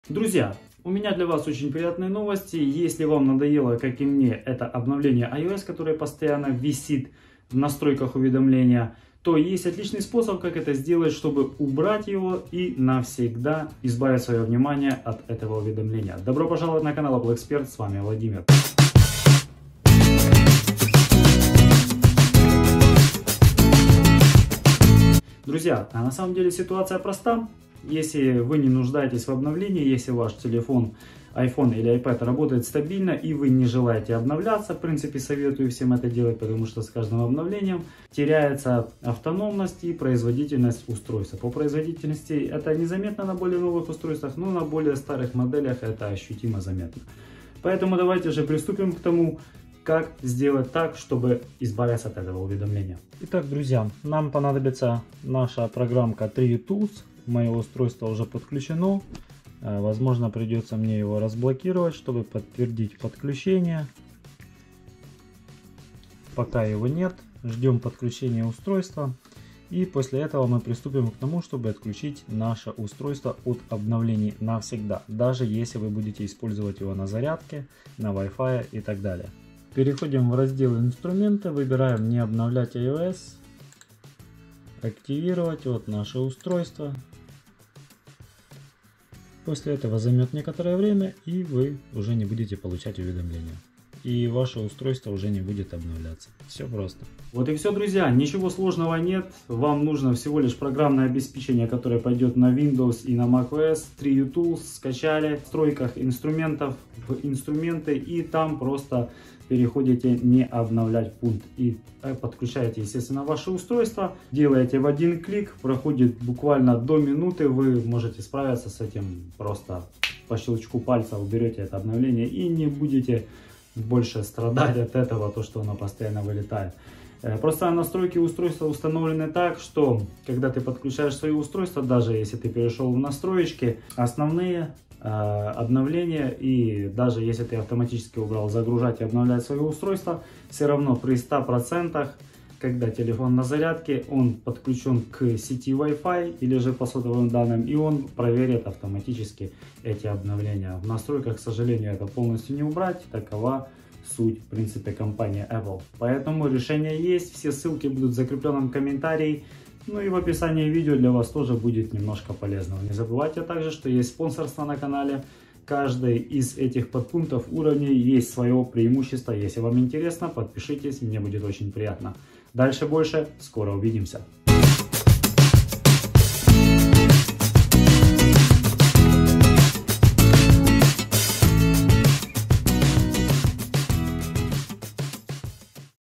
Друзья, у меня для вас очень приятные новости. Если вам надоело, как и мне, это обновление iOS, которое постоянно висит в настройках уведомления, то есть отличный способ, как это сделать, чтобы убрать его и навсегда избавить свое внимание от этого уведомления. Добро пожаловать на канал Apple Expert, с вами Владимир. Друзья, а на самом деле ситуация проста. Если вы не нуждаетесь в обновлении, если ваш телефон, iPhone или iPad работает стабильно и вы не желаете обновляться, в принципе советую всем это делать, потому что с каждым обновлением теряется автономность и производительность устройства. По производительности это незаметно на более новых устройствах, но на более старых моделях это ощутимо заметно. Поэтому давайте же приступим к тому, как сделать так, чтобы избавиться от этого уведомления. Итак, друзья, нам понадобится наша программка TreeTools. Мое устройство уже подключено. Возможно, придется мне его разблокировать, чтобы подтвердить подключение. Пока его нет, ждем подключения устройства. И после этого мы приступим к тому, чтобы отключить наше устройство от обновлений навсегда. Даже если вы будете использовать его на зарядке, на Wi-Fi и так далее. Переходим в раздел инструменты, выбираем не обновлять iOS. Активировать вот наше устройство. После этого займет некоторое время, и вы уже не будете получать уведомления. И ваше устройство уже не будет обновляться. Все просто. Вот и все, друзья. Ничего сложного нет. Вам нужно всего лишь программное обеспечение, которое пойдет на Windows и на macOS. TreeTools скачали в настройках инструментов, в инструменты, и там просто переходите не обновлять пункт и подключаете, естественно, ваше устройство. Делаете в один клик, проходит буквально до минуты, вы можете справиться с этим просто по щелчку пальца, уберете это обновление и не будете больше страдать от этого, то что оно постоянно вылетает. Просто настройки устройства установлены так, что когда ты подключаешь свое устройство, даже если ты перешел в настроечки, основные обновления, и даже если ты автоматически убрал загружать и обновлять свое устройство, все равно при 100%, когда телефон на зарядке, он подключен к сети Wi-Fi или же по сотовым данным, и он проверит автоматически эти обновления. В настройках, к сожалению, это полностью не убрать, такова суть, в принципе, компании Apple. Поэтому решение есть, все ссылки будут в закрепленном комментарии. Ну и в описании видео для вас тоже будет немножко полезного. Не забывайте также, что есть спонсорство на канале. Каждый из этих подпунктов уровней есть свое преимущество. Если вам интересно, подпишитесь, мне будет очень приятно. Дальше больше, скоро увидимся.